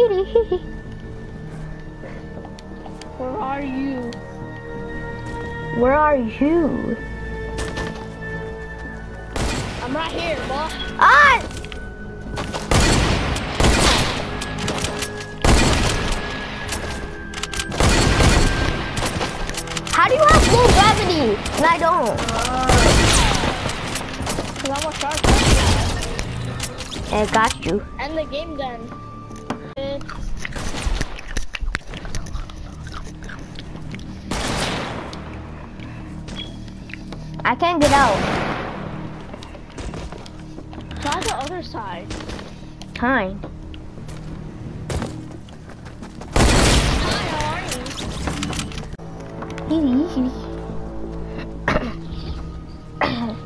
Where are you? Where are you? I'm right here, boss. Ah! How do you have low gravity? And I don't. Cause I'm a shark. I got you. And the game then. I can't get out. Try the other side. Time. Hi, how are you? Easy.